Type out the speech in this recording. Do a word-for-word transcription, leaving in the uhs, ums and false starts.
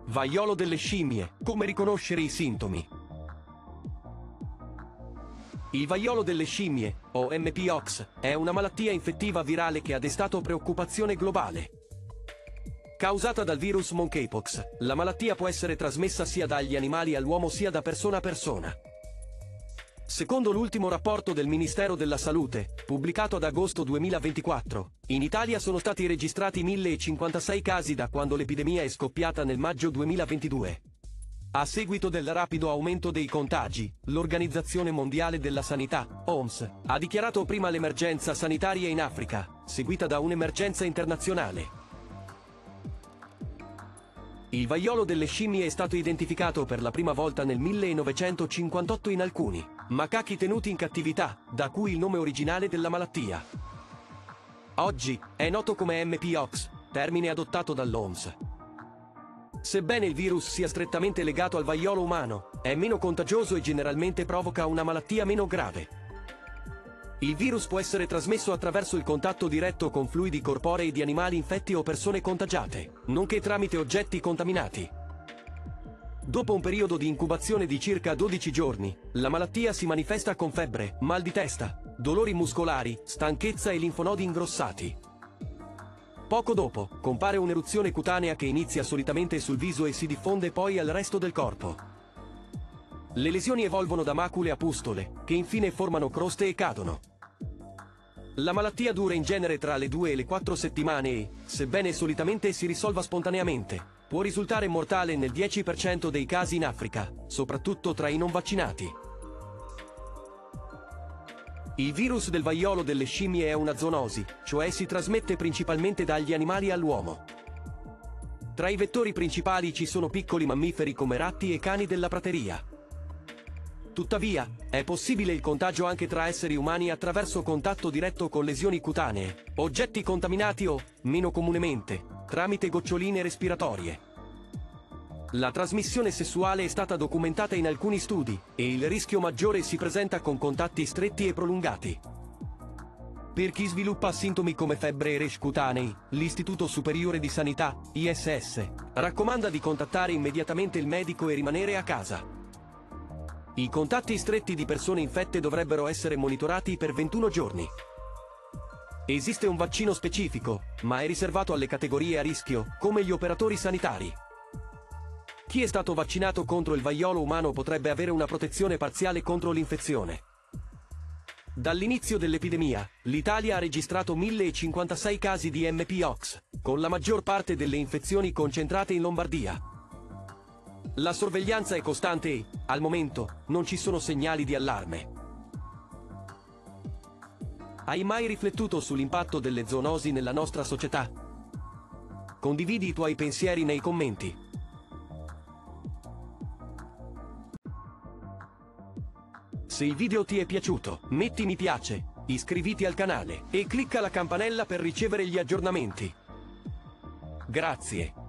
Vaiolo delle scimmie. Come riconoscere i sintomi? Il vaiolo delle scimmie, o Mpox, è una malattia infettiva virale che ha destato preoccupazione globale. Causata dal virus monkeypox, la malattia può essere trasmessa sia dagli animali all'uomo sia da persona a persona. Secondo l'ultimo rapporto del Ministero della Salute, pubblicato ad agosto duemilaventiquattro, in Italia sono stati registrati mille cinquantasei casi da quando l'epidemia è scoppiata nel maggio duemilaventidue. A seguito del rapido aumento dei contagi, l'Organizzazione Mondiale della Sanità, O M S, ha dichiarato prima l'emergenza sanitaria in Africa, seguita da un'emergenza internazionale. Il vaiolo delle scimmie è stato identificato per la prima volta nel millenovecentocinquantotto in alcuni macachi tenuti in cattività, da cui il nome originale della malattia. Oggi è noto come Mpox, termine adottato dall'O M S. Sebbene il virus sia strettamente legato al vaiolo umano, è meno contagioso e generalmente provoca una malattia meno grave. Il virus può essere trasmesso attraverso il contatto diretto con fluidi corporei di animali infetti o persone contagiate, nonché tramite oggetti contaminati. Dopo un periodo di incubazione di circa dodici giorni, la malattia si manifesta con febbre, mal di testa, dolori muscolari, stanchezza e linfonodi ingrossati. Poco dopo, compare un'eruzione cutanea che inizia solitamente sul viso e si diffonde poi al resto del corpo. Le lesioni evolvono da macule a pustole, che infine formano croste e cadono. La malattia dura in genere tra le due e le quattro settimane e, sebbene solitamente si risolva spontaneamente, può risultare mortale nel dieci per cento dei casi in Africa, soprattutto tra i non vaccinati. Il virus del vaiolo delle scimmie è una zoonosi, cioè si trasmette principalmente dagli animali all'uomo. Tra i vettori principali ci sono piccoli mammiferi come ratti e cani della prateria. Tuttavia, è possibile il contagio anche tra esseri umani attraverso contatto diretto con lesioni cutanee, oggetti contaminati o, meno comunemente, tramite goccioline respiratorie. La trasmissione sessuale è stata documentata in alcuni studi, e il rischio maggiore si presenta con contatti stretti e prolungati. Per chi sviluppa sintomi come febbre e rash cutanei, l'Istituto Superiore di Sanità, I S S, raccomanda di contattare immediatamente il medico e rimanere a casa. I contatti stretti di persone infette dovrebbero essere monitorati per ventuno giorni. Esiste un vaccino specifico, ma è riservato alle categorie a rischio, come gli operatori sanitari. Chi è stato vaccinato contro il vaiolo umano potrebbe avere una protezione parziale contro l'infezione. Dall'inizio dell'epidemia, l'Italia ha registrato mille cinquantasei casi di Mpox, con la maggior parte delle infezioni concentrate in Lombardia. La sorveglianza è costante e, al momento, non ci sono segnali di allarme. Hai mai riflettuto sull'impatto delle zoonosi nella nostra società? Condividi i tuoi pensieri nei commenti. Se il video ti è piaciuto, metti mi piace, iscriviti al canale e clicca la campanella per ricevere gli aggiornamenti. Grazie.